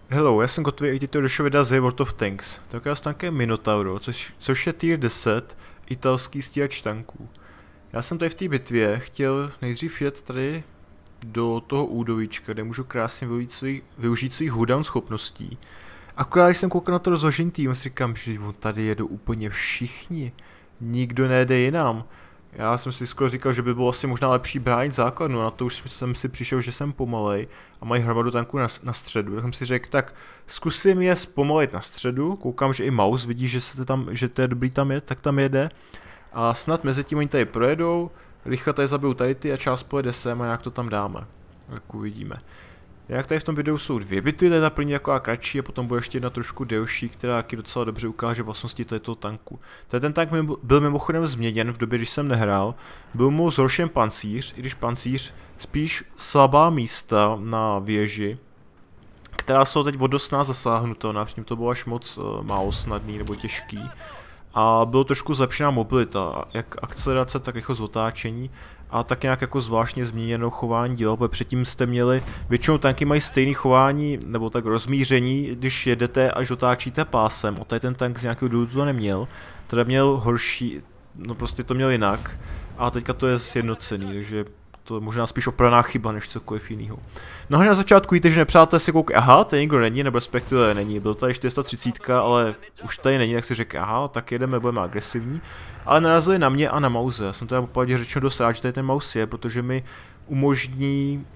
Hello, já jsem Kotvě a to došlo videa z World of Tanks. Tentokrát s tankem Minotauro, což je tier 10 italský stíhač tanků. Já jsem tady v té bitvě chtěl nejdřív jet tady do toho údovíčka, kde můžu krásně využít svých hoodown schopností. Akorát když jsem koukal na to rozložení týmu, si říkám, že tady jedou úplně všichni. Nikdo nejede jinam. Já jsem si skoro říkal, že by bylo asi možná lepší bránit základnu, na to už jsem si přišel, že jsem pomalej a mají hromadu tanků na středu. Tak jsem si řekl, tak zkusím je zpomalit na středu, koukám, že i Mouse vidí, že to je dobrý tam je, tak tam jede. A snad mezi tím oni tady projedou, rychle tady zabijou tady ty a část pojede sem a jak to tam dáme. Tak uvidíme. Jak tady v tom videu jsou dvě bitvy, tady ta první jako kratší a potom bude ještě jedna trošku delší, která taky docela dobře ukáže vlastnosti této tanku. Tady ten tank byl mimochodem změněn v době, když jsem nehrál. Byl mu zhoršen pancíř, i když pancíř spíš slabá místa na věži, která jsou teď dost nás zasáhnutelná, předtím to bylo až moc málo snadný nebo těžký. A bylo trošku zlepšená mobilita, jak akcelerace, tak rychlost otáčení a tak nějak jako zvláštně změněno chování díla, protože předtím jste měli, většinou tanky mají stejné chování, nebo tak rozmíření, když jedete až otáčíte pásem, a tady ten tank z nějakého důvodu to neměl, teda měl horší, no prostě to měl jinak, a teďka to je sjednocený, takže to je možná spíš opravná chyba, než cokoliv jiného. No a na začátku víte, že nepřátelé si koukají, aha, tady nikdo není, nebo respektive není, byl tady 430, ale už tady není, tak si řekl, aha, tak jedeme, budeme agresivní. Ale narazili na mě a na Mouse. Já jsem teda popravdě řečeno dost rád, že tady ten Mouse je, protože mi umožní,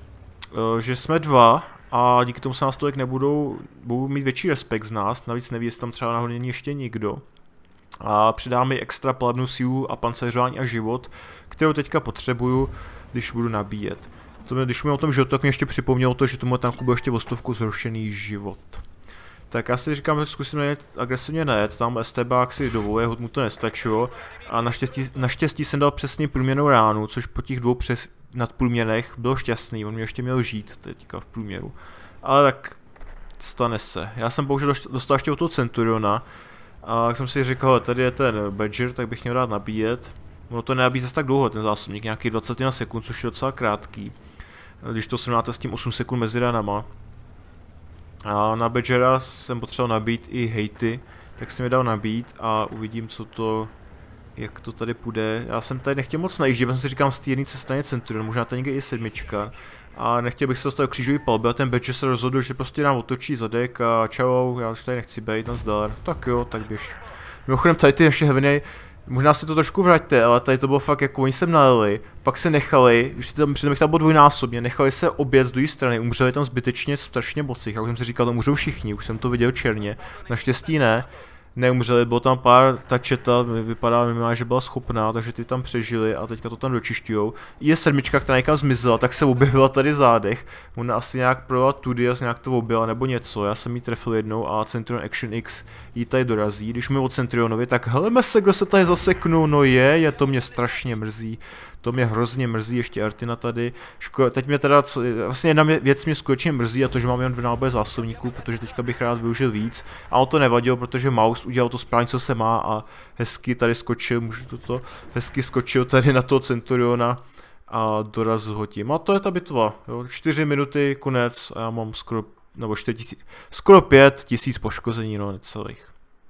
že jsme dva a díky tomu se nás tolik budou mít větší respekt z nás, navíc neví, jestli tam třeba nahoře není ještě nikdo. A přidá mi extra plavnou sílu a pancéřování a život, kterou teďka potřebuju, když budu nabíjet. Když mi o tom životu, tak mě ještě připomnělo to, že tomu tanku byl ještě o 100 zhoršený život. Tak já si říkám, že zkusím agresivně nejet, tam STBák si dovoluje, mu to nestačilo a naštěstí jsem dal přesně průměrnou ránu, což po těch dvou nadprůměrech bylo šťastný, on mě ještě měl žít teďka v průměru. Ale tak stane se. Já jsem bohužel dostal ještě od toho Centuriona a jak jsem si říkal, tady je ten Badger, tak bych měl rád nabíjet. Ono to nenabíjí zase tak dlouho, ten zásobník, nějaký 20 na sekund, což je docela krátký. Když to srovnáte s tím 8 sekund mezi ranama. A na Badgera jsem potřeboval nabít i hejty, tak jsem je dal nabít a uvidím, jak to tady půjde. Já jsem tady nechtěl moc najíždět, protože si říkám, z té jedné cestaně Centurion, možná tady někde i sedmička. A nechtěl bych se dostat do křížový palby a ten Badger se rozhodl, že prostě nám otočí zadek a čau, já už tady nechci být, nazdar. Tak jo, tak běž. Mimochodem tady ty naše heavy, možná si to trošku vraťte, ale tady to bylo fakt jako oni sem nalili, pak se nechali, když tam přitom bylo dvojnásobně, nechali se obět z druhé strany, umřeli tam zbytečně strašně moc, jak jsem si říkal, to můžou všichni, už jsem to viděl černě, naštěstí ne, neumřeli, bylo tam pár tačeta, vypadá minimálně, že byla schopná, takže ty tam přežili a teďka to tam dočišťujou. Je sedmička, která někam zmizela, tak se objevila tady zádech, ona asi nějak projela tudy a nějak to objela nebo něco, já jsem jí trefil jednou a Centurion Action X jí tady dorazí. Když mluvím o Centurionovi, tak heleme se, kdo se tady zaseknu, no to mě strašně mrzí. To mě hrozně mrzí, ještě Artina tady. Teď mě teda, vlastně jedna věc mě skutečně mrzí a to, že mám jen 2 náboje zásobníků, protože teďka bych rád využil víc. A to nevadilo, protože Mouse udělal to správně, co se má a hezky tady skočil, hezky skočil tady na toho Centuriona a dorazil ho tím. A to je ta bitva, jo, 4 minuty, konec a já mám skoro 5000 poškození, no necelých.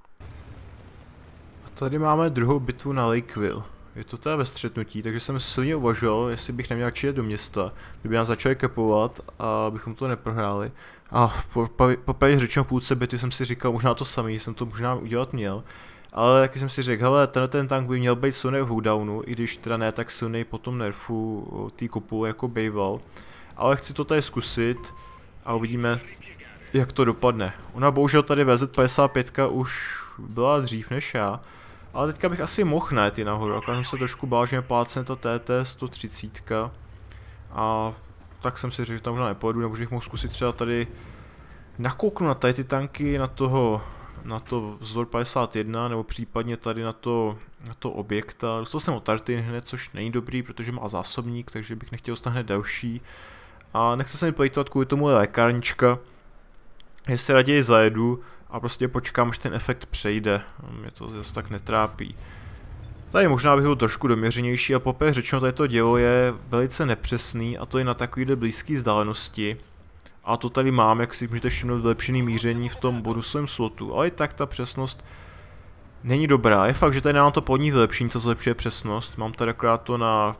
A tady máme druhou bitvu na Lakeville. Je to teda ve střetnutí, takže jsem silně uvažoval, jestli bych neměl čijet do města, kdyby nás začali kapovat a abychom to neprohráli. A popravdě řečeno v půlce bitvy jsem si říkal možná to samý, jsem to možná udělat měl. Ale taky jsem si řekl, hele, ten tank by měl být silný v hooddownu, i když teda ne tak silný po tom nerfu tý kopu jako bejval. Ale chci to tady zkusit a uvidíme, jak to dopadne. Ona bohužel tady VZ55 už byla dřív než já. Ale teďka bych asi mohl najít i nahoru, akorát jsem se trošku bál, že mě plácne ta TT 130. A tak jsem si řekl, že tam možná nepojedu, nebo že bych mohl zkusit třeba tady nakouknout na tady ty tanky, na to Vzdor 51, nebo případně tady na to objekta. Dostal jsem od Arty hned, což není dobrý, protože má zásobník, takže bych nechtěl dostat hned další. A nechci se mi plejtovat kvůli tomu lékárnička, že se raději zajedu a prostě počkám, až ten efekt přejde. Mě to zase tak netrápí. Tady možná bych byl trošku doměřenější a poprvé řečeno, tady to dělo je velice nepřesný a to je na takovýhle blízké vzdálenosti. A to tady mám, jak si můžete všimnout, vylepšený míření v tom bonusovém slotu. Ale i tak ta přesnost není dobrá. Je fakt, že tady nemám to podní vylepšení, co zlepšuje přesnost. Mám tady akorát to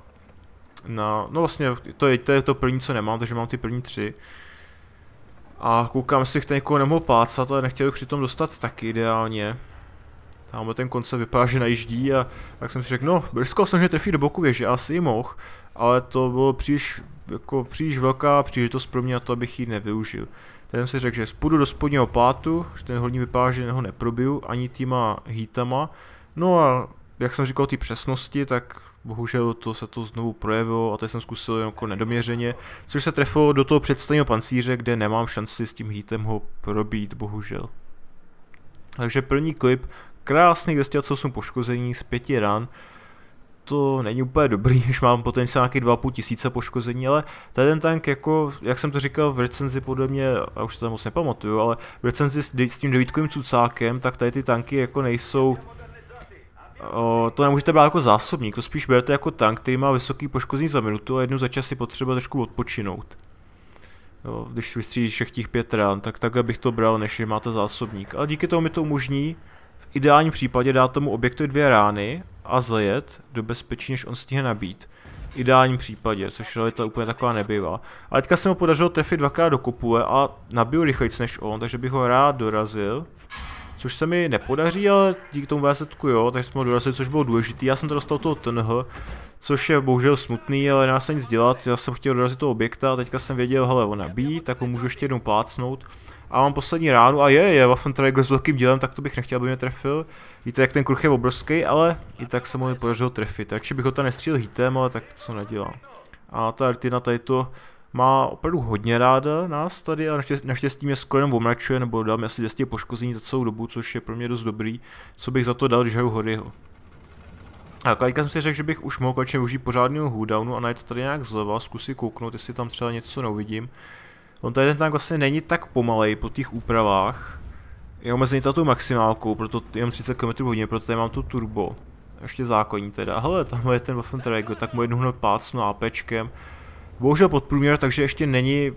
no vlastně, to je to první, co nemám, takže mám ty první 3. A koukám, jestli bych tady někoho nemohl plácat, ale nechtěl bych přitom dostat taky ideálně. Tamhle ten koncept vypadá, že najíždí a tak jsem si řekl, no, riskoval jsem, že trefí do boku věže, asi ji mohl, ale to bylo příliš velká příležitost pro mě na to, abych ji nevyužil. Teď jsem si řekl, že půjdu do spodního plátu, že ten horní vypadá, že ho neprobiju ani týma heatama. No a jak jsem říkal ty přesnosti, tak bohužel se to znovu projevilo a teď jsem zkusil jako nedoměřeně, což se trefilo do toho představního pancíře, kde nemám šanci s tím heatem ho probít, bohužel. Takže první klip, krásných 208 poškození z 5 ran. To není úplně dobrý, když mám potenciál nějaký 2,5 tisíce poškození, ale tady ten tank, jako, jak jsem to říkal v recenzi podle mě, a už to tam moc nepamatuju, ale v recenzi s tím 9kovým cucákem, tak tady ty tanky jako nejsou, to nemůžete brát jako zásobník, to spíš berete jako tank, který má vysoký poškození za minutu a jednou za čas si potřebuje trošku odpočinout. Jo, když vystřílíš všech těch 5 ran, tak takhle bych to bral, než že máte zásobník. Ale díky tomu mi to umožní v ideálním případě dát tomu objektu 2 rány a zajet do bezpečí, než on stihne nabít. V ideálním případě, což realita úplně taková nebývá. Ale teďka se mu podařilo trefit 2krát do kopule a nabiju rychlejc než on, takže bych ho rád dorazil. Což se mi nepodaří, ale díky tomu VZku jo, takže jsme ho dorazili, což bylo důležitý. Já jsem to dostal toho TNH, což je bohužel smutný, ale nedá se nic dělat. Já jsem chtěl dorazit toho objekta a teďka jsem věděl, hele, on nabíjí, tak ho můžu ještě jednou plácnout. A mám poslední ránu a je Waffentrager s velkým dělem, tak to bych nechtěl, aby mě trefil. Víte, jak ten kruh je obrovský, ale i tak se mu podařilo trefit. Takže bych ho tam nestřílel hitem, ale tak co nedělám. A ta Artina tady to má opravdu hodně ráda nás tady a naštěstí mě skoro jenom omračuje, nebo dám asi 200 poškození za celou dobu, což je pro mě dost dobrý. Co bych za to dal, když hraju Horyho. A teďka jsem si řekl, že bych už mohl konečně využít pořádného hooldownu a najít tady nějak zleva, zkusit kouknout, jestli tam třeba něco neuvidím. On tady ten tank vlastně není tak pomalej po těch úpravách. Je omezený tato maximálkou, proto jenom 30 km/h, proto tady mám tu turbo. Ještě zákonní teda. Hele, tam je ten Waffentrager, tak mu jednou hned plácnu APčkem. Bohužel podprůměr, takže ještě není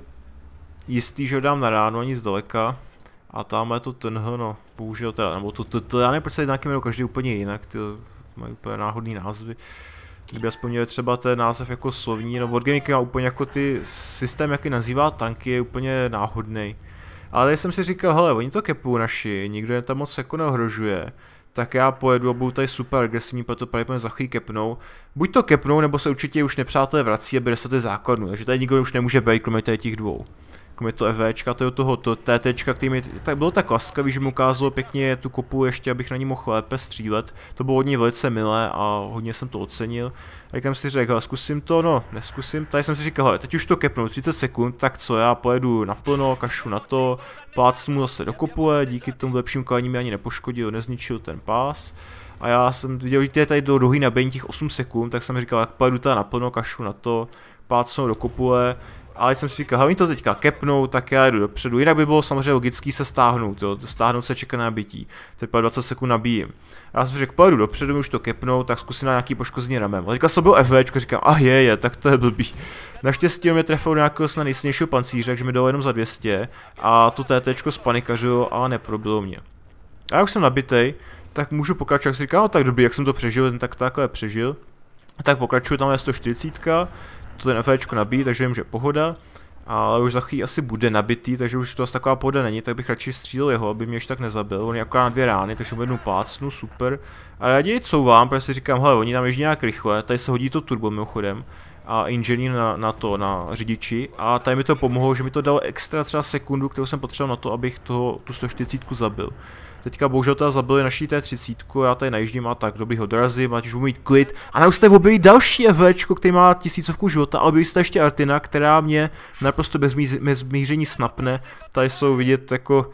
jistý, že ho dám na ránu ani zdaleka. A tam je to tenhle, no, bohužel teda, nebo to já nevím, proč se nějaký jmenují každý úplně jinak, ty mají úplně náhodný názvy. Kdyby aspoň měli třeba ten název jako slovní, no Wargaming má úplně jako ty systém, jaký nazývá tanky, je úplně náhodný. Ale tady jsem si říkal, hele, oni to kepou naši, nikdo je tam moc jako neohrožuje. Tak já pojedu a budu tady super agresivní, proto pravděpodobně za chvíli kepnou. Buď to kepnou, nebo se určitě už nepřátelé vrací a bere se ty základnu, takže tady nikdo už nemůže být, kromě tady těch dvou. Kromě to EVčka, to je toho TTčka, který mi tak bylo tak laskavý, že mu ukázalo pěkně tu kopu ještě, abych na ní mohl lépe střílet. To bylo hodně velice milé a hodně jsem to ocenil. A jak jsem si řekl, hele, zkusím to, no, neskusím. Tady jsem si říkal, hele, teď už to kepnou 30 sekund, tak co, já pojedu naplno, kašu na to, plácnu mu zase do kopule, díky tomu lepším kolení mi ani nepoškodil, nezničil ten pás. A já jsem viděl, že tady do dohy nabíjení těch 8 sekund, tak jsem říkal, jak pojedu tady naplno, kašu na to, plácnu do kopule. Ale jsem si říkal, oni to teďka kepnou, tak já jdu dopředu. Jinak by bylo samozřejmě logický se stáhnout, jo. Stáhnout se čeká na nabití. Teď 20 sekund nabíjím. Já jsem řekl, pojedu dopředu, už to kepnou, tak zkusím na nějaký poškození ramem. A teďka jsem byl FVčko, říkám, tak to je blbý. Naštěstí mě trefil do nějakého snad nejsilnějšího pancíře, takže mi dalo jenom za 200. A to TTčko spanikařilo, ale neprobilo mě. A já už jsem nabitej, tak můžu pokračovat, si říkám, no tak dobrý, jak jsem to přežil, ten tak takhle přežil. Tak pokračuju, tam je 140. To ten FVčko nabíjí, takže vím, že pohoda. Ale už za chvíli asi bude nabitý, takže už to asi taková pohoda není, tak bych radši střílel jeho, aby mě ještě tak nezabil. On je akorát na 2 rány, takže mu jednou plácnu, super. A raději couvám, protože si říkám, hele, oni tam jezdí nějak rychle, tady se hodí to turbo mimochodem. A inženýr na řidiči. A tady mi to pomohlo, že mi to dalo extra třeba sekundu, kterou jsem potřeboval na to, abych tu 140 zabil. Teďka bohužel teda zabili naší T30, já tady najíždím a tak, dobrý ho dorazím, ať už budu mít klid. A najednou jste objevili další EVčko, který má 1000 života, ale objevili jste ještě Artina, která mě naprosto bez míření snapne. Tady jsou vidět jako,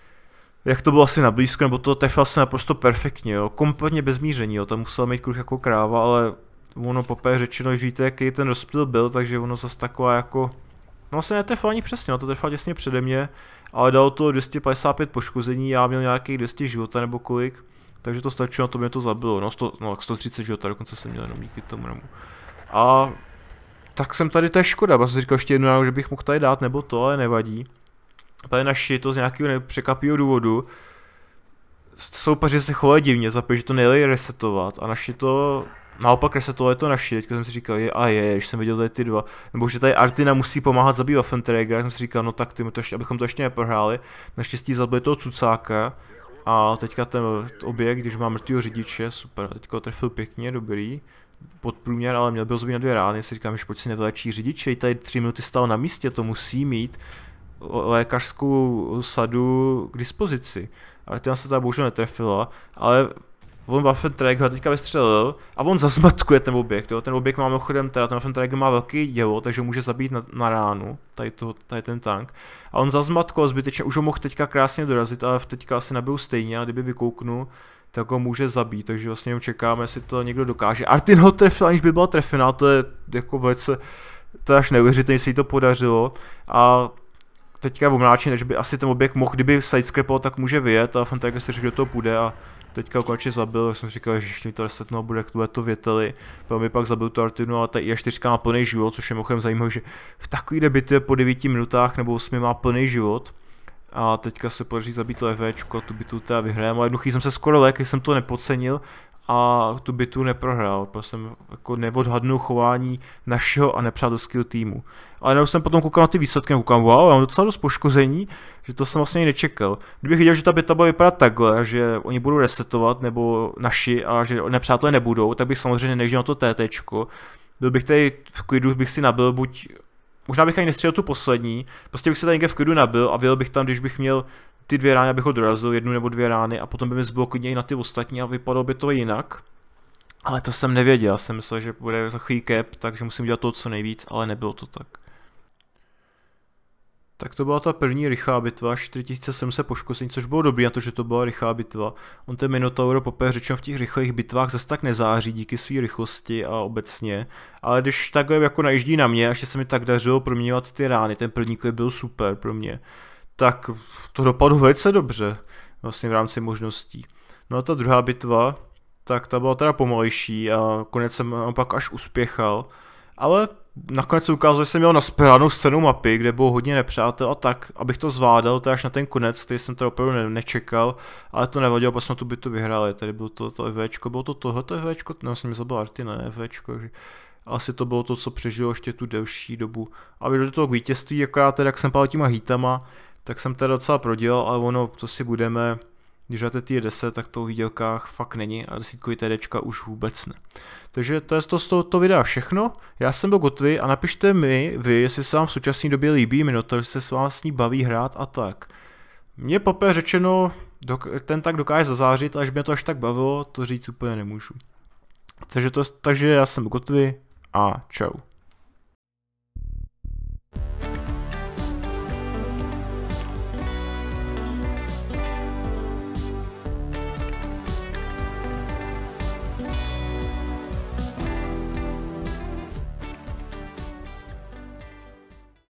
jak to bylo asi na blízko, nebo to trefil se naprosto perfektně, jo, kompletně bez míření, jo, tam musel mít kruh jako kráva, ale ono poprvé řečeno, že víte, jaký ten rozptyl byl, takže ono zase taková jako... No vlastně netrefil ani přesně, no to trefil těsně přede mě, ale dalo to 255 poškození, já měl nějakých 200 života nebo kolik, takže to stačilo, na to mě to zabilo, no 130 života dokonce jsem měl jenom díky tomu. A tak jsem tady, to je škoda, já jsem říkal ještě jednou, že bych mohl tady dát nebo to, ale nevadí. Pane naši to z nějakého nepřekvapivého důvodu. Soupeři se chovají divně, že to nejde resetovat a naši to naopak resetovali to naši, teďka jsem si říkal, když jsem viděl tady ty dva, nebo že tady Artina musí pomáhat zabít Waffenträgera, já jsem si říkal, no tak abychom to ještě neprohráli, naštěstí zabili toho cucáka a teďka ten objekt, když má mrtvýho řidiče, super, teďka ho trefil pěkně, dobrý, podprůměr, ale měl byl zubí na 2 rány, si říkám, že proč si nevylečí řidiče, tady 3 minuty stál na místě, to musí mít lékařskou sadu k dispozici. Ale ten se teda bohužel netrefila, ale on Waffenträger teďka vystřelil a on zazmatkuje ten objekt, jo. Ten objekt má mimochodem, ten Waffenträger má velký dělo, takže může zabít na ránu, tady ten tank. A on zazmatkoval zbytečně, už ho mohl teďka krásně dorazit, ale teďka asi nabil stejně a kdyby vykouknu, tak ho může zabít, takže vlastně jenom čekáme, jestli to někdo dokáže. Artin ho trefil, aniž by byla trefená, to je jako velice, to je až neuvěřitelné, se jí to podařilo. A teďka je omráčený, takže by asi ten objekt mohl, kdyby sidescrapal, tak může vyjet a Waffenträger si řekl, že do toho půjde a teďka ho konečně zabil, tak jsem říkal, že ještě mi to resetnou, bude to věteli. Potom mi pak zabil tu Artinu a ta I4 má plný život, což je mimochodem zajímavé, že v takový bitvě po 9 minutách nebo 8 má plný život. A teďka se podaří zabít to EVčko a tu bitvu teda vyhrajeme. A jednu chvíli jsem se skoro lék, jsem to nepodcenil a tu bitvu neprohrál, protože jsem jako neodhadnul chování našeho a nepřátelského týmu. Ale jenom jsem potom koukal na ty výsledky a koukám, wow, já mám docela dost poškození, že to jsem vlastně nečekal. Kdybych viděl, že ta bitva bude vypadat takhle, že oni budou resetovat, nebo naši, a že nepřátelé nebudou, tak bych samozřejmě nežil na to TTčko. Byl bych tady v klidu, bych si nabil buď, možná bych ani nestřelil tu poslední, prostě bych se tady někde v klidu nabil a vyjel bych tam, když bych měl ty 2 rány, abych ho dorazil, 1 nebo 2 rány a potom by mi zbylo klidně i na ty ostatní a vypadalo by to jinak. Ale to jsem nevěděl, jsem myslel, že bude za chvíli cap, takže musím dělat to co nejvíc, ale nebylo to tak. Tak to byla ta první rychlá bitva, 4700 poškození, což bylo dobrý na to, že to byla rychlá bitva. On ten Minotaur poprvé řečeno v těch rychlých bitvách zase tak nezáří díky své rychlosti a obecně. Ale když takhle jako najíždí na mě, až se mi tak dařilo proměňovat ty rány, ten první klip byl super pro mě, tak to dopadlo velice dobře, vlastně v rámci možností. No a ta druhá bitva, tak ta byla teda pomalejší a konec jsem pak až uspěchal, ale nakonec se ukázalo, že jsem měl na správnou scénu mapy, kde bylo hodně nepřátel a tak, abych to zvládal, to až na ten konec, který jsem teda opravdu nečekal, ale to nevadilo, protože jsme tu bitvu vyhráli, tady bylo to EVčko, bylo to tohoto EVčko, no jsem mi zabil Artina, ne EVčko, takže asi to bylo to, co přežilo ještě tu delší dobu. A do toho k vítězství, akorát teda, jak jsem pál těma hitama, tak jsem teda docela prodělal, ale ono, to si budeme, když dáte tier 10, tak to v výdělkách fakt není a 10 TDčka už vůbec ne. Takže to je z toho videa všechno, já jsem byl Gotvi a napište mi vy, jestli se vám v současné době líbí Minotaur, jestli se vás s ní baví hrát a tak. Mně poprvé řečeno, ten tak dokáže zazářit, až mě to až tak bavilo, to říct úplně nemůžu. Takže já jsem Gotvi a čau.